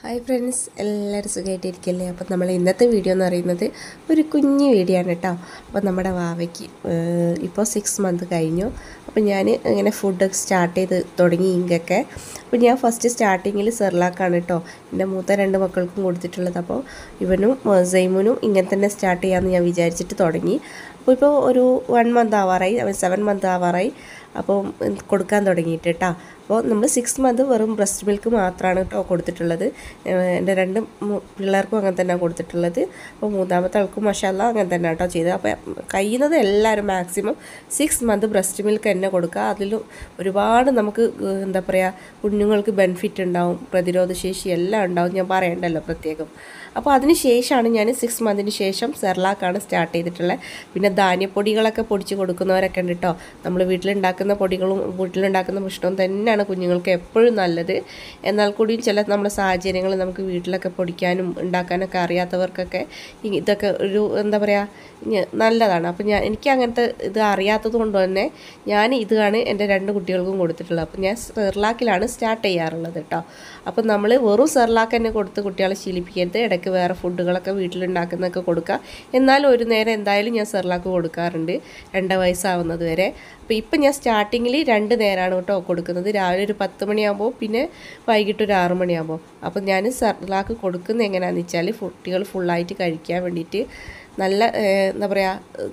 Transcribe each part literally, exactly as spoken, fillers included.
Hi friends, എല്ലാവരും സുഖമായിട്ടിരിക്കല്ലേ? അപ്പം നമ്മൾ ഇന്നത്തെ വീഡിയോ എന്ന് പറയുന്നത് ഒരു കുഞ്ഞു വീഡിയോ ആണ് കേട്ടോ. അപ്പോൾ നമ്മുടെ വാവയ്ക്ക് ഇപ്പോൾ സിക്സ് മന്ത് കഴിഞ്ഞു. അപ്പോൾ ഞാൻ ഇങ്ങനെ ഫുഡൊക്കെ സ്റ്റാർട്ട് ചെയ്ത് തുടങ്ങി ഇങ്കൊക്കെ. അപ്പോൾ ഞാൻ ഫസ്റ്റ് സ്റ്റാർട്ടിങ്ങിൽ സെർലാക്കാണ് കേട്ടോ എൻ്റെ മൂത്ത രണ്ട് മക്കൾക്കും കൊടുത്തിട്ടുള്ളത്. അപ്പോൾ ഇവനും സൈമുനും ഇങ്ങനെ തന്നെ സ്റ്റാർട്ട് ചെയ്യാമെന്ന് ഞാൻ വിചാരിച്ചിട്ട് തുടങ്ങി. അപ്പോൾ ഇപ്പോൾ ഒരു വൺ മന്ത് ആവാറായി, അവൻ സെവൻ മന്ത് ആവാറായി. അപ്പോൾ കൊടുക്കാൻ തുടങ്ങിയിട്ട് കേട്ടോ. അപ്പോൾ നമ്മൾ സിക്സ് മന്ത് വെറും ബ്രസ്റ്റ് മിൽക്ക് മാത്രമാണ് കേട്ടോ കൊടുത്തിട്ടുള്ളത്. എൻ്റെ രണ്ട് പിള്ളേർക്കും അങ്ങനെ തന്നെയാണ് കൊടുത്തിട്ടുള്ളത്. അപ്പോൾ മൂന്നാമത്തെ ആൾക്കും മാഷാഅല്ലാഹ് അങ്ങനെ തന്നെ കേട്ടോ ചെയ്തത്. അപ്പോൾ കഴിയുന്നത് എല്ലാവരും maximum six month breast milk തന്നെ കൊടുക്കുക. അതിലും ഒരുപാട് നമുക്ക് എന്താ പറയുക, കുഞ്ഞുങ്ങൾക്ക് ബെനിഫിറ്റ് ഉണ്ടാവും, പ്രതിരോധശേഷി എല്ലാം ഉണ്ടാവും, ഞാൻ പറയണ്ടല്ലോ പ്രത്യേകം. അപ്പോൾ അതിന് ശേഷമാണ് ഞാൻ സിക്സ് മന്തിന് ശേഷം സെർലാക്കാണ് സ്റ്റാർട്ട് ചെയ്തിട്ടുള്ളത്. പിന്നെ ധാന്യപ്പൊടികളൊക്കെ പൊടിച്ച് കൊടുക്കുന്നവരൊക്കെ ഉണ്ട് കേട്ടോ. നമ്മൾ വീട്ടിലുണ്ടാക്കുന്ന പൊടികളും വീട്ടിലുണ്ടാക്കുന്ന ഭക്ഷണവും തന്നെയാണ് കുഞ്ഞുങ്ങൾക്ക് എപ്പോഴും നല്ലത്. എന്നാൽ കൂടിയും ചില നമ്മുടെ സാഹചര്യങ്ങൾ നമുക്ക് വീട്ടിലൊക്കെ പൊടിക്കാനും ഉണ്ടാക്കാനൊക്കെ അറിയാത്തവർക്കൊക്കെ ഇതൊക്കെ ഒരു എന്താ പറയുക നല്ലതാണ്. അപ്പോൾ ഞാൻ എനിക്ക് അങ്ങനത്തെ ഇത് അറിയാത്തത് കൊണ്ട് തന്നെ ഞാൻ ഇതാണ് എൻ്റെ രണ്ട് കുട്ടികൾക്കും കൊടുത്തിട്ടുള്ളത്. അപ്പോൾ ഞാൻ സെർലാക്കിലാണ് സ്റ്റാർട്ട് ചെയ്യാറുള്ളത് കേട്ടോ. അപ്പോൾ നമ്മൾ വെറും സെർലാക്ക് തന്നെ കൊടുത്ത് കുട്ടികളെ ശീലിപ്പിക്കരുത്. ഇടയ്ക്ക് വേറെ ഫുഡുകളൊക്കെ വീട്ടിലുണ്ടാക്കുന്നതൊക്കെ കൊടുക്കുക. എന്നാലും ഒരു നേരം എന്തായാലും ഞാൻ സെർലാക്ക് കൊടുക്കാറുണ്ട് രണ്ട് വയസ്സാവുന്നത് വരെ. അപ്പോൾ ഇപ്പം ഞാൻ സ്റ്റാർട്ടിങ്ങിൽ രണ്ട് നേരമാണ് കേട്ടോ കൊടുക്കുന്നത്. രാവിലെ ഒരു പത്ത് മണിയാകുമ്പോൾ പിന്നെ വൈകിട്ട് ഒരു ആറ് മണിയാകുമ്പോൾ. അപ്പോൾ ഞാൻ സെർലാക്ക് കൊടുക്കുന്നത് എങ്ങനെയാണെന്ന് വെച്ചാൽ കുട്ടികൾ ഫുള്ളായിട്ട് കഴിക്കാൻ വേണ്ടിയിട്ട് നല്ല എന്താ പറയുക,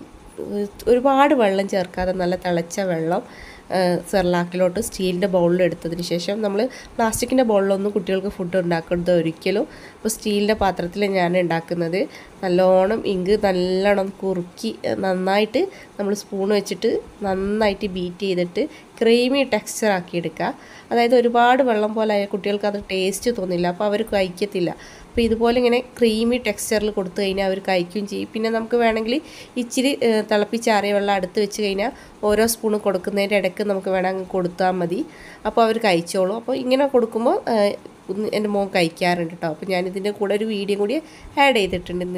ഒരുപാട് വെള്ളം ചേർക്കാതെ നല്ല തിളച്ച വെള്ളം സെർലാക്കിലോട്ട് സ്റ്റീലിൻ്റെ ബൗളിൽ എടുത്തതിന് ശേഷം, നമ്മൾ പ്ലാസ്റ്റിക്കിൻ്റെ ബൗളിലൊന്നും കുട്ടികൾക്ക് ഫുഡ് ഉണ്ടാക്കുന്നത് ഒരിക്കലും. ഇപ്പോൾ സ്റ്റീലിൻ്റെ പാത്രത്തിൽ ഞാൻ ഉണ്ടാക്കുന്നത് നല്ലോണം ഇങ്ക് നല്ലോണം കുറുക്കി നന്നായിട്ട് നമ്മൾ സ്പൂൺ വെച്ചിട്ട് നന്നായിട്ട് ബീറ്റ് ചെയ്തിട്ട് ക്രീമി ടെക്സ്ചർ ആക്കി എടുക്കുക. അതായത് ഒരുപാട് വെള്ളം പോലെ ആയ കുട്ടികൾക്ക് അത് ടേസ്റ്റ് തോന്നില്ല, അപ്പോൾ അവർ കഴിക്കത്തില്ല. അപ്പോൾ ഇതുപോലെ ഇങ്ങനെ ക്രീമി ടെക്സ്ചറിൽ കൊടുത്തു കഴിഞ്ഞാൽ അവർ കഴിക്കുകയും ചെയ്യും. പിന്നെ നമുക്ക് വേണമെങ്കിൽ ഇച്ചിരി തിളപ്പിച്ചാറിയ വെള്ളം അടുത്ത് വെച്ച് കഴിഞ്ഞാൽ ഓരോ സ്പൂണ് കൊടുക്കുന്നതിൻ്റെ ഇടയ്ക്ക് നമുക്ക് വേണമെങ്കിൽ കൊടുത്താൽ മതി. അപ്പോൾ അവർ കഴിച്ചോളും. അപ്പോൾ ഇങ്ങനെ കൊടുക്കുമ്പോൾ എൻ്റെ മോൻ കഴിക്കാറുണ്ട് കേട്ടോ. അപ്പോൾ ഞാനിതിൻ്റെ കൂടെ ഒരു വീഡിയോ കൂടി ആഡ് ചെയ്തിട്ടുണ്ട്.